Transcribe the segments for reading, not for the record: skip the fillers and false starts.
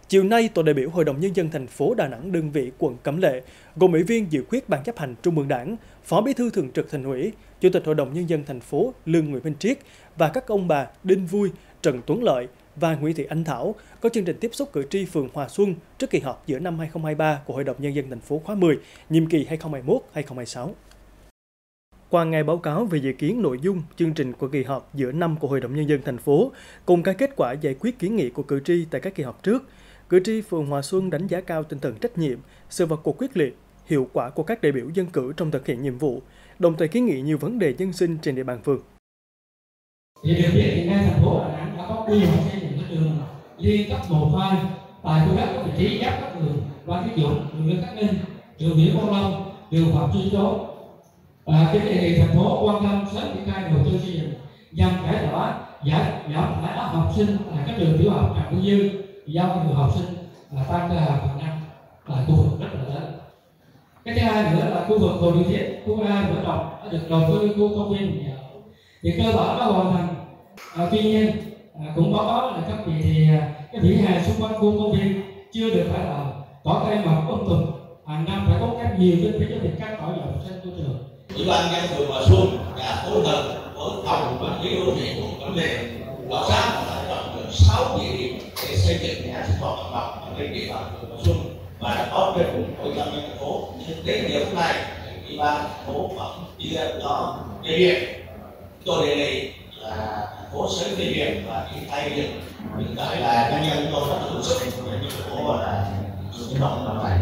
Chiều nay, Tổ đại biểu Hội đồng Nhân dân thành phố Đà Nẵng đơn vị quận Cẩm Lệ, gồm ủy viên dự khuyết Ban chấp hành Trung ương Đảng, Phó Bí thư Thường trực Thành ủy, Chủ tịch Hội đồng Nhân dân thành phố Lương Nguyễn Minh Triết và các ông bà Đinh Vui, Trần Tuấn Lợi và Nguyễn Thị Anh Thảo có chương trình tiếp xúc cử tri phường Hòa Xuân trước kỳ họp giữa năm 2023 của Hội đồng Nhân dân thành phố khóa 10, nhiệm kỳ 2021-2026. Qua nghe báo cáo về dự kiến nội dung chương trình của kỳ họp giữa năm của Hội đồng Nhân dân thành phố, cùng các kết quả giải quyết kiến nghị của cử tri tại các kỳ họp trước, cử tri phường Hòa Xuân đánh giá cao tinh thần trách nhiệm, sự vào cuộc quyết liệt, hiệu quả của các đại biểu dân cử trong thực hiện nhiệm vụ, đồng thời kiến nghị nhiều vấn đề dân sinh trên địa bàn phường. Thì điều kiện hiện nay thành phố Đà Nẵng đã có quy hoạch xây dựng các trường liên cấp 1-2 tại khu đất có vị trí giáp các đường Văn Chí Dũng, đường Lê Khắc Ninh, đường Nguyễn Văn Long, đường Phạm Duy Châu. Cái đề nghị thành phố quan tâm sớm triển khai đầu tư xây dựng nhằm cải tỏa giảm tải học sinh tại các trường tiểu học Trần Quý Dương do nhiều học sinh tăng phần năm tại khu vực rất là lớn. Cái thứ hai nữa là khu vực Hồ Điều Thiết, khu A mở rộng đã được đầu tư khu công viên thì cơ bản đã hoàn thành. Tuy nhiên cũng báo cáo là các vị thì cái vỉa hè xung quanh khu công viên chưa được cải tạo, có cây mọc tùm, hàng năm phải tốn kém nhiều kinh phí cho việc cắt cỏ dọn trên môi trường. Ủy ban nhân phường Hòa Xuân đã phối hợp với phòng quản lý đô thị quận Cẩm Lệ khảo sát và chọn được 6 địa điểm để xây dựng nhà sinh hoạt cộng đồng ở trên địa bàn phường Hòa Xuân và đã có trên Hội đồng nhân thành phố. Nhưng đến giờ phút này, Ủy ban thành phố vẫn chưa có phê duyệt. Tôi đề nghị là thành phố sớm phê duyệt và triển khai việc hiện tại là nhân dân tôi rất bức xúc về những thành phố là sinh hoạt cộng đồng này.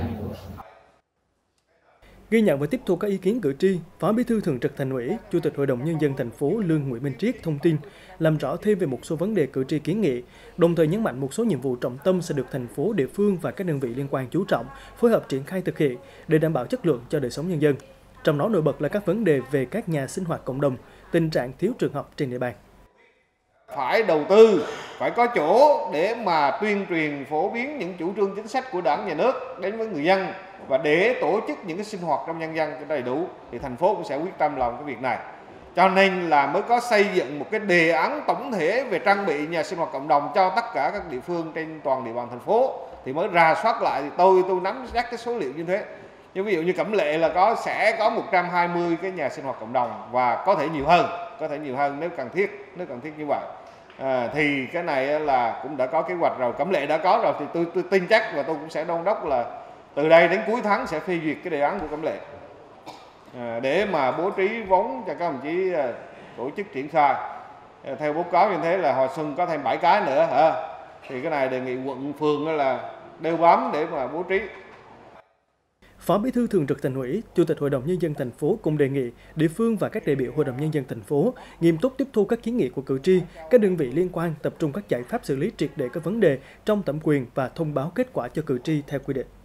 Ghi nhận và tiếp thu các ý kiến cử tri, Phó Bí thư Thường trực Thành ủy, Chủ tịch Hội đồng Nhân dân thành phố Lương Nguyễn Minh Triết thông tin, làm rõ thêm về một số vấn đề cử tri kiến nghị, đồng thời nhấn mạnh một số nhiệm vụ trọng tâm sẽ được thành phố, địa phương và các đơn vị liên quan chú trọng, phối hợp triển khai thực hiện để đảm bảo chất lượng cho đời sống nhân dân. Trong đó nổi bật là các vấn đề về các nhà sinh hoạt cộng đồng, tình trạng thiếu trường học trên địa bàn. Phải đầu tư, phải có chỗ để mà tuyên truyền phổ biến những chủ trương chính sách của Đảng, Nhà nước đến với người dân và để tổ chức những cái sinh hoạt trong nhân dân cho đầy đủ thì thành phố cũng sẽ quyết tâm làm cái việc này. Cho nên là mới có xây dựng một cái đề án tổng thể về trang bị nhà sinh hoạt cộng đồng cho tất cả các địa phương trên toàn địa bàn thành phố thì mới rà soát lại thì tôi nắm chắc cái số liệu như thế. Như ví dụ như Cẩm Lệ là sẽ có 120 cái nhà sinh hoạt cộng đồng và có thể nhiều hơn nếu cần thiết như vậy. Thì cái này là cũng đã có kế hoạch rồi, Cẩm Lệ đã có rồi thì tôi tin chắc và tôi cũng sẽ đôn đốc là từ đây đến cuối tháng sẽ phê duyệt cái đề án của Cẩm Lệ để mà bố trí vốn cho các đồng chí tổ chức triển khai. Theo báo cáo như thế là Hòa Xuân có thêm 7 cái nữa thì cái này đề nghị quận phường là đeo bám để mà bố trí. Phó Bí thư Thường trực Thành ủy, Chủ tịch Hội đồng Nhân dân thành phố cũng đề nghị địa phương và các đại biểu Hội đồng Nhân dân thành phố nghiêm túc tiếp thu các kiến nghị của cử tri, các đơn vị liên quan tập trung các giải pháp xử lý triệt để các vấn đề trong thẩm quyền và thông báo kết quả cho cử tri theo quy định.